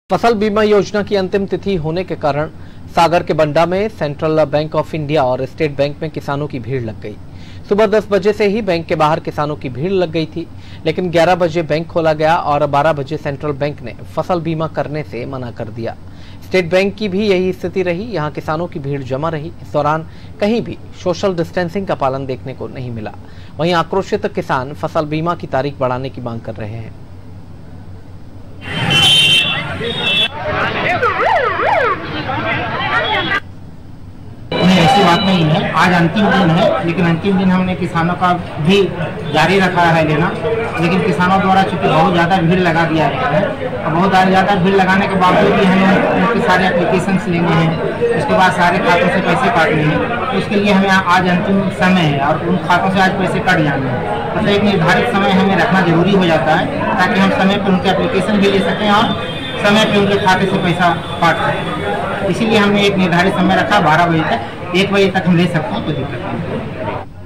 फसल बीमा योजना की अंतिम तिथि होने के कारण सागर के बंडा में सेंट्रल बैंक ऑफ इंडिया और स्टेट बैंक में किसानों की भीड़ लग गई। सुबह 10 बजे से ही बैंक के बाहर किसानों की भीड़ लग गई थी, लेकिन 11 बजे बैंक खोला गया और 12 बजे सेंट्रल बैंक ने फसल बीमा करने से मना कर दिया। स्टेट बैंक की भी यही स्थिति रही। यहाँ किसानों की भीड़ जमा रही। इस दौरान कहीं भी सोशल डिस्टेंसिंग का पालन देखने को नहीं मिला। वहीं आक्रोशित किसान फसल बीमा की तारीख बढ़ाने की मांग कर रहे हैं। ऐसी बात नहीं है, आज अंतिम दिन है, लेकिन अंतिम दिन हमने किसानों का भी जारी रखा है लेना। लेकिन किसानों द्वारा चूंकि बहुत ज़्यादा भीड़ लगा दिया गया है और बहुत ज़्यादा भीड़ लगाने के बावजूद भी हमें उनके सारे एप्लीकेशंस लेने हैं, उसके बाद सारे खातों से पैसे काटने हैं। तो उसके लिए हमें आज अंतिम समय है और उन खातों से आज पैसे कट जाने हैं। मतलब एक निर्धारित समय हमें रखना जरूरी हो जाता है ताकि हम समय पर उनके एप्लीकेशन भी ले सकें और समय पर उनके खाते से पैसा काट सकें। इसीलिए हमने एक निर्धारित समय रखा 12 बजे तक। 1 बजे तक हम ले सकते हैं, कोई दिक्कत नहीं।